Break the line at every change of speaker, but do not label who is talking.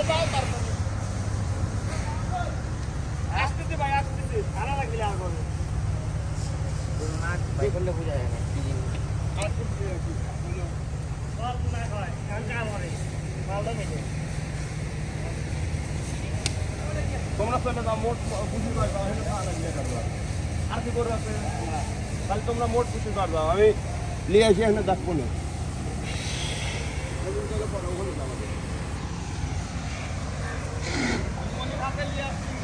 আসতেছে ভাই আসতেছে ভাড়া লাগবে আর করবে
না ভাই করলে বুঝা যায় না
আসতেছে বলো সব না হয় কাঁচা মরে মালটা মেটে
তোমরা চলে যাও মোট বুঝি পারবা হেলে খাওয়া লাগবে আর কি করে আছে তাহলে তোমরা মোট বুঝি পারবা আমি নিয়ে এসে এখানে দেখবো না
মনে ভাবে লিয়া